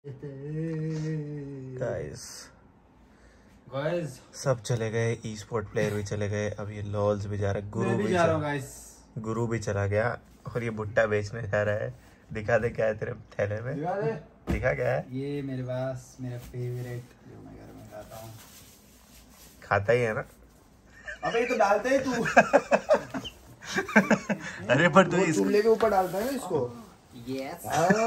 Guys सब चले गए, ई स्पोर्ट प्लेयर भी चले गए, अब ये लॉल्स भी जा रहा है, गुरु भी चला गया और ये भुट्टा बेचने जा रहा है। दिखा दे क्या है तेरे थैले में, दिखा क्या है। ये मेरे पास मेरा फेवरेट जो मैं घर में खाता हूँ। खाता ही है ना। अबे ये तो डालते है तू। अरे पर तू चूल्हे के ऊपर डालता है ना इसको। यस।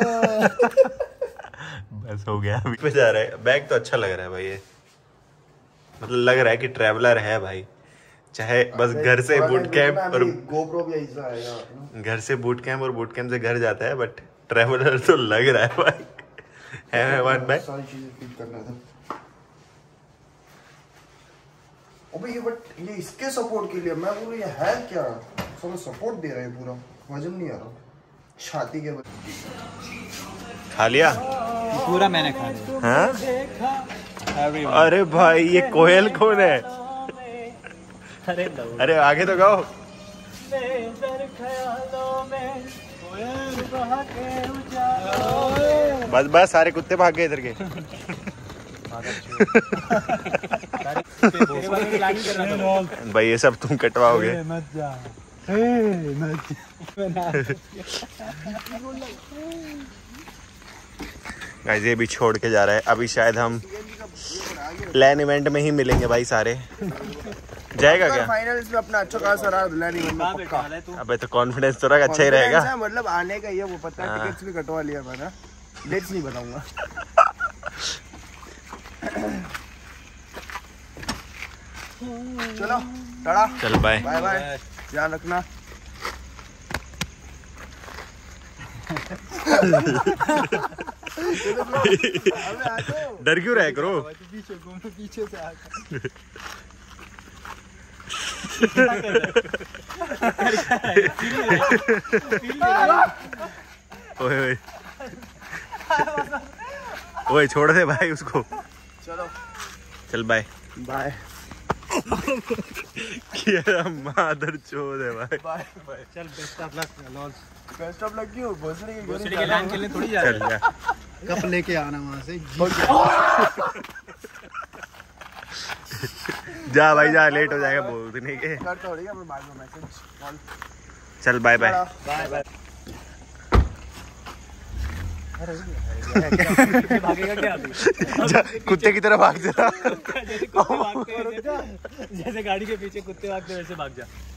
बस हो गया। अभी पे जा रहा है। बैग तो अच्छा लग रहा है भाई, ये मतलब लग रहा है कि ट्रैवलर है भाई। चाहे बस घर से बूट कैंप और गोप्रो भी ऐसा आएगा, घर से बूट कैंप और बूट कैंप से घर जाता है, बट ट्रैवलर तो लग रहा है भाई। है वन भाई सारी चीजें फिट करना था। अबे ये बट ये इसके सपोर्ट के लिए मैं बोलूं ये है क्या, सब सपोर्ट दे रहे हैं, पूरा वजन नहीं आ रहा छाती के। खा लिया पूरा मैंने खा लिया। हाँ? अरे भाई ये कोयल कौन है? अरे आगे तो गाओ। बस बस सारे कुत्ते भाग गए इधर के। भाई ये सब तुम कटवाओगे। गाइस ये भी छोड़ के जा रहा है। अभी शायद हम लैन इवेंट में ही मिलेंगे भाई सारे। जाएगा क्या फाइनल इसमें अपना अच्छा खासा रहा लैन इवेंट में पक्का। अबे तो कॉन्फिडेंस तो रख, अच्छा ही रहेगा। मतलब आने का ये वो पता है, टिकट्स भी कटवा लिया मैंने, डेट्स नहीं बताऊंगा। चलो टाटा, चल बाय बाय बाय, ध्यान रखना। डर क्यों रहा करो। पीछे से आकर ओए ओए छोड़ दे भाई उसको। चलो चल बाय बाय। क्या मादर चोद है भाई। Bye bye. चल best of luck lols. Best of luck क्यों, भोसड़ी के लाइन के लिए थोड़ी जा रहा है। कप लेके आना वहां से। जा भाई जा, लेट हो जाएगा बहुत नहीं के। करता हो रही है मैं बाद में मैसेज कॉल। चल बाय बाय बाय बाय। भागेगा क्या अभी? कुत्ते की तरह भाग जा। जैसे गाड़ी के पीछे कुत्ते भागते वैसे भाग जा।